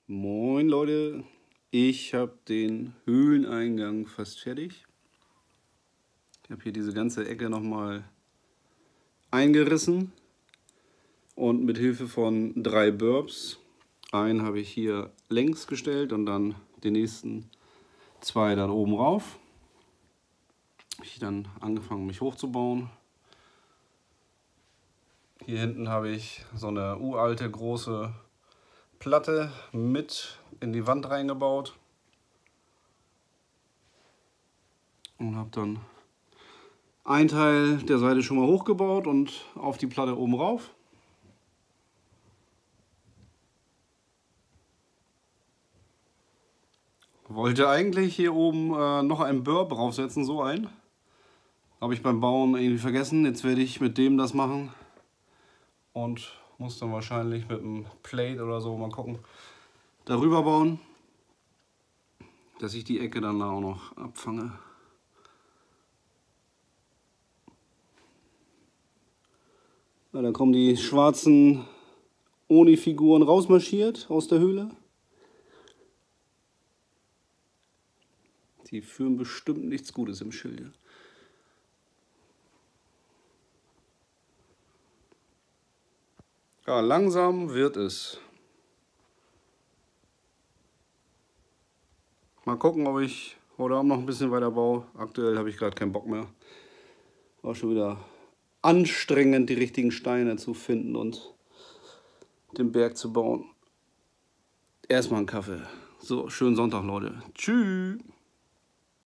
Moin Leute, ich habe den Höhleneingang fast fertig. Ich habe hier diese ganze Ecke nochmal eingerissen und mit Hilfe von 3 Burbs, einen habe ich hier längs gestellt und dann die nächsten 2 dann oben rauf. Habe ich dann angefangen mich hochzubauen. Hier hinten habe ich so eine uralte große Platte mit in die Wand reingebaut und habe dann ein Teil der Seite schon mal hochgebaut und auf die Platte oben rauf. Wollte eigentlich hier oben noch einen Burb draufsetzen, so ein. Habe ich beim Bauen irgendwie vergessen. Jetzt werde ich mit dem das machen und muss dann wahrscheinlich mit einem Plate oder so mal gucken, darüber bauen, dass ich die Ecke dann auch noch abfange. Ja, dann kommen die schwarzen Oni-Figuren rausmarschiert aus der Höhle. Die führen bestimmt nichts Gutes im Schilde. Ja, langsam wird es. Mal gucken, ob ich heute Abend noch ein bisschen weiter baue. Aktuell habe ich gerade keinen Bock mehr. War schon wieder anstrengend, die richtigen Steine zu finden und den Berg zu bauen. Erstmal einen Kaffee. So, schönen Sonntag, Leute. Tschüss.